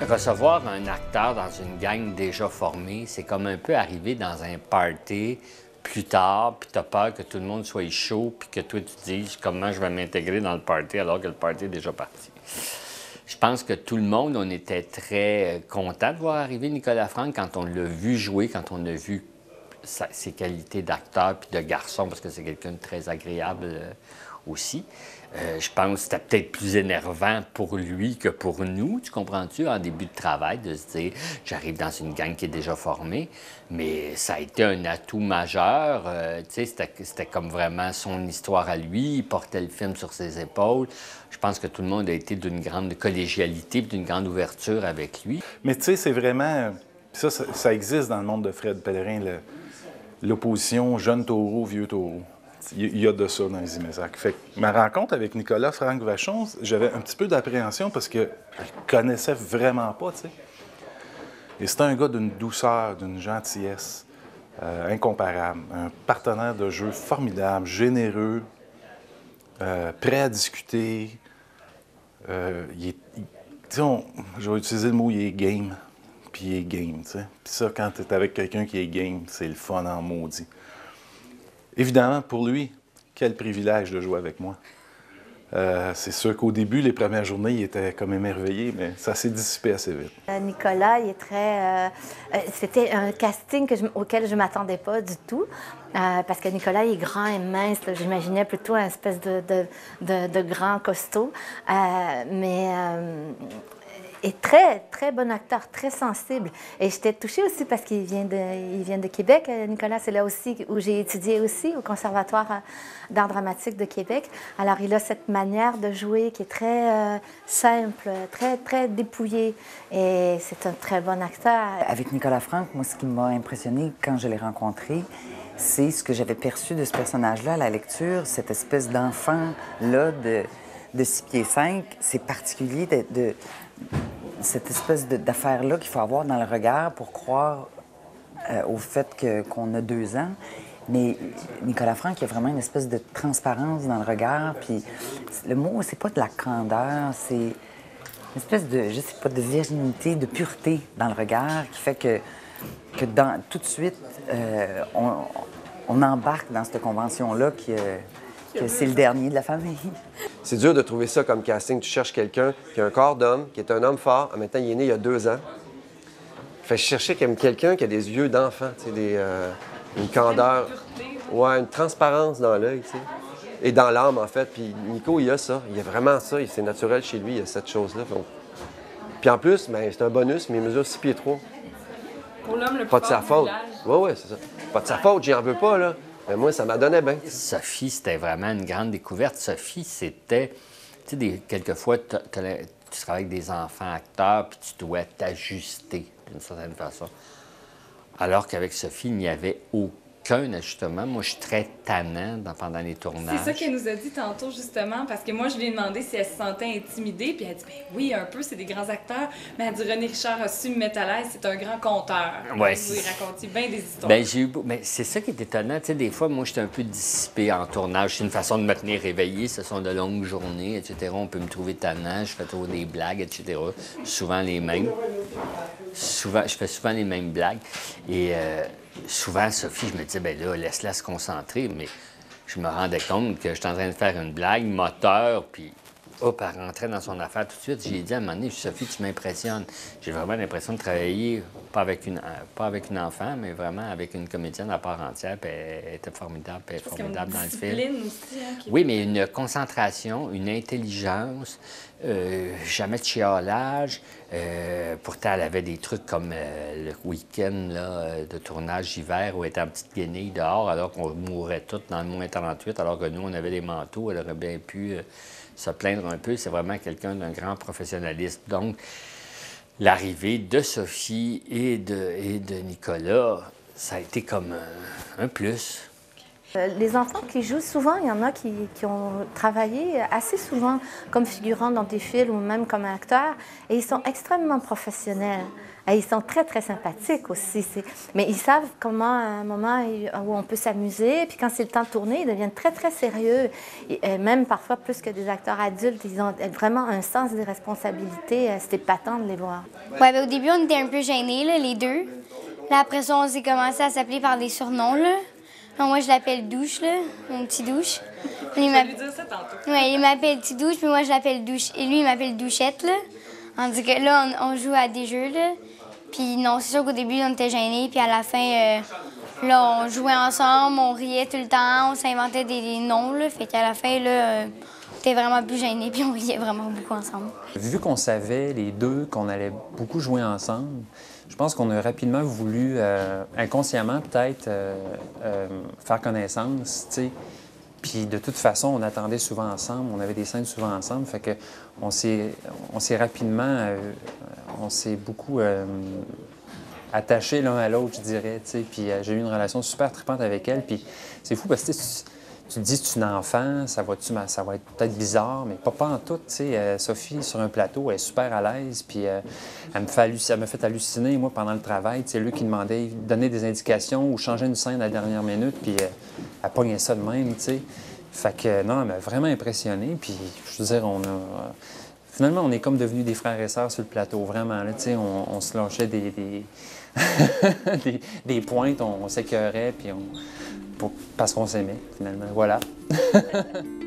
Recevoir un acteur dans une gang déjà formée, c'est comme un peu arriver dans un party plus tard, puis tu as peur que tout le monde soit chaud, puis que toi, tu te dises comment je vais m'intégrer dans le party alors que le party est déjà parti. Je pense que tout le monde, on était très content de voir arriver Nicolas Frank quand on l'a vu jouer, quand on a vu ses qualités d'acteur puis de garçon, parce que c'est quelqu'un de très agréable aussi. Je pense que c'était peut-être plus énervant pour lui que pour nous, tu comprends-tu, en début de travail, de se dire « j'arrive dans une gang qui est déjà formée », mais ça a été un atout majeur. Tu sais, c'était comme vraiment son histoire à lui, il portait le film sur ses épaules. Je pense que tout le monde a été d'une grande collégialité, d'une grande ouverture avec lui. Mais tu sais, c'est vraiment... Ça existe dans le monde de Fred Pellerin, l'opposition jeune taureau, vieux taureau. Il y a de ça dans les Imézac. Fait que ma rencontre avec Nicolas Frank Vachon, j'avais un petit peu d'appréhension parce que je le connaissais vraiment pas, tu sais. Et c'était un gars d'une douceur, d'une gentillesse incomparable. Un partenaire de jeu formidable, généreux, prêt à discuter. Je vais utiliser le mot « il est game ». Puis il est game, tu sais. Puis ça, quand tu es avec quelqu'un qui est game, c'est le fun en maudit. Évidemment, pour lui, quel privilège de jouer avec moi. C'est sûr qu'au début, les premières journées, il était comme émerveillé, mais ça s'est dissipé assez vite. Nicolas, il est très... c'était un casting auquel je ne m'attendais pas du tout, parce que Nicolas, il est grand et mince. J'imaginais plutôt un espèce de grand costaud. Et très, très bon acteur, très sensible. Et j'étais touchée aussi parce qu'il vient de Québec. Nicolas, c'est là aussi où j'ai étudié aussi, au Conservatoire d'art dramatique de Québec. Alors, il a cette manière de jouer qui est très simple, très, très dépouillée. Et c'est un très bon acteur. Avec Nicolas Frank, moi, ce qui m'a impressionné quand je l'ai rencontré, c'est ce que j'avais perçu de ce personnage-là à la lecture, cette espèce d'enfant-là de 6 pieds 5. C'est particulier de cette espèce d'affaire-là qu'il faut avoir dans le regard pour croire au fait qu'on a 2 ans. Mais Nicolas Frank, il y a vraiment une espèce de transparence dans le regard. Puis le mot, c'est pas de la candeur, c'est une espèce de, je sais pas, de virginité, de pureté dans le regard qui fait que tout de suite, on embarque dans cette convention-là que c'est le dernier de la famille. C'est dur de trouver ça comme casting. Tu cherches quelqu'un qui a un corps d'homme, qui est un homme fort. En même temps, il est né il y a 2 ans. Fait que je cherchais comme quelqu'un qui a des yeux d'enfant, tu sais, une candeur. Ouais, une transparence dans l'œil, tu sais. Et dans l'âme, en fait. Puis Nico, il a ça. Il a vraiment ça. C'est naturel chez lui, il a cette chose-là. Donc... Puis en plus, ben, c'est un bonus, mais il mesure 6 pieds 3. Pour l'homme le plus pas de sa faute. Oui, c'est ça. Pas de sa faute, j'y en veux pas, là. Mais moi, ça m'a donné bien. Sophie, c'était vraiment une grande découverte. Sophie, c'était... Tu sais, quelquefois, tu travailles avec des enfants acteurs, puis tu dois t'ajuster d'une certaine façon. Alors qu'avec Sophie, il n'y avait aucun ajustement. Moi, je suis très tannant pendant les tournages. C'est ça qu'elle nous a dit tantôt, justement, parce que moi, je lui ai demandé si elle se sentait intimidée, puis elle a dit, ben oui, un peu, c'est des grands acteurs, mais elle a dit, René Richard a su me mettre à l'aise, c'est un grand conteur. Ouais, vous lui racontiez bien des histoires. Ben, mais c'est ça qui est étonnant. Tu sais, des fois, moi, j'étais un peu dissipé en tournage. C'est une façon de me tenir réveillé. Ce sont de longues journées, etc. On peut me trouver tannant. Je fais toujours des blagues, etc. Souvent les mêmes. Je fais souvent les mêmes blagues. Et souvent, Sophie, je me disais, ben là, laisse-la se concentrer. Mais je me rendais compte que j'étais en train de faire une blague, moteur, puis hop, elle rentrait dans son affaire tout de suite. J'ai dit à un moment donné, Sophie, tu m'impressionnes. J'ai vraiment l'impression de travailler, pas avec une enfant, mais vraiment avec une comédienne à part entière. Puis elle était formidable, puis elle est formidable dans le film. Aussi, hein, oui, mais une concentration, une intelligence, jamais de chialage. Pourtant, elle avait des trucs comme le week-end là, de tournage d'hiver où elle était en petite guenille dehors, alors qu'on mourait tous dans le moins 38, alors que nous, on avait des manteaux. Elle aurait bien pu se plaindre un peu. C'est vraiment quelqu'un d'un grand professionnalisme. Donc, l'arrivée de Sophie et de Nicolas, ça a été comme un plus. Les enfants qui jouent souvent, il y en a qui ont travaillé assez souvent comme figurants dans des films ou même comme acteurs, et ils sont extrêmement professionnels. Et ils sont très, très sympathiques aussi. Mais ils savent comment, à un moment où on peut s'amuser. Puis quand c'est le temps de tourner, ils deviennent très, très sérieux. Et même parfois, plus que des acteurs adultes, ils ont vraiment un sens des responsabilités. C'était épatant de les voir. Ouais, ben, au début, on était un peu gênés, là, les deux. Là, après ça, on s'est commencé à s'appeler par des surnoms, là. Donc, moi, je l'appelle Douche, là, mon petit Douche. Je vais lui dire ça tantôt. Ouais, il m'appelle Petit Douche, puis moi, je l'appelle Douche. Et lui, il m'appelle Douchette, là. On dit que là, on joue à des jeux, là. Puis non, c'est sûr qu'au début, on était gênés. Puis à la fin, là, on jouait ensemble, on riait tout le temps, on s'inventait des noms, là. Fait qu'à la fin, là, on était vraiment plus gênés, puis on riait vraiment beaucoup ensemble. Vu qu'on savait, les deux, qu'on allait beaucoup jouer ensemble, je pense qu'on a rapidement voulu, inconsciemment peut-être, faire connaissance, tu sais. Puis de toute façon, on attendait souvent ensemble, on avait des scènes souvent ensemble, fait que on s'est rapidement, on s'est beaucoup attachés l'un à l'autre, je dirais, tu sais. Puis j'ai eu une relation super trippante avec elle, puis c'est fou parce que tu te dis, tu es une enfant, ça va être peut-être bizarre, mais pas en tout, tu sais. Sophie, sur un plateau, elle est super à l'aise, puis elle m'a fait halluciner, moi, pendant le travail. C'est lui qui demandait, donnait des indications ou changeait une scène à la dernière minute, puis elle pognait ça de même, tu sais. Fait que, non, elle m'a vraiment impressionné, puis je veux dire, finalement, on est comme devenus des frères et sœurs sur le plateau, vraiment, là, tu sais. On se lâchait des pointes, on s'écœurait, puis parce qu'on s'aimait, finalement. Voilà.